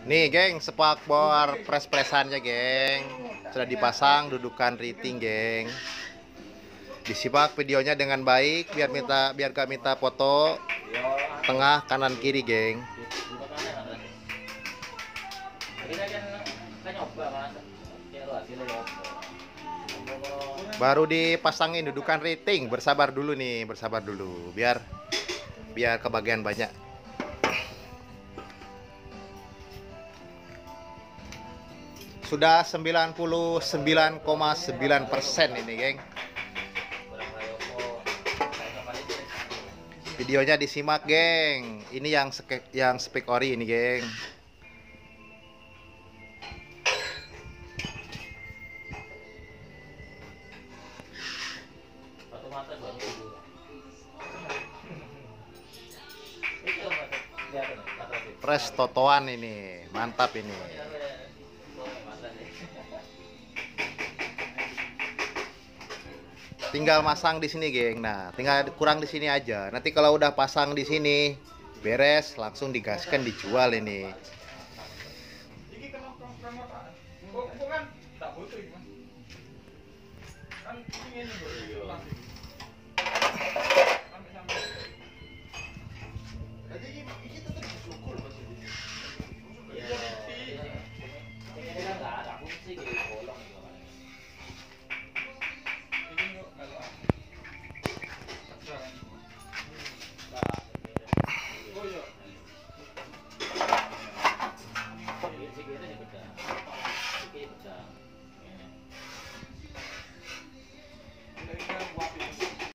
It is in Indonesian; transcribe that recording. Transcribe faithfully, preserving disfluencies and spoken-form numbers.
Nih, geng, spakbor pres-presannya, geng. Sudah dipasang dudukan riting, geng. Disimak videonya dengan baik biar minta biar gak minta foto tengah kanan kiri, geng. Baru dipasangin dudukan rating, bersabar dulu nih, bersabar dulu biar biar kebagian banyak. Sudah sembilan puluh sembilan koma sembilan persen ini, geng. Videonya disimak, geng. Ini yang yang spek ori ini, geng. Pres totoan ini, mantap ini. Tinggal masang di sini, geng. Nah, tinggal kurang di sini aja. Nanti kalau udah pasang di sini, beres, langsung digaskan dijual ini.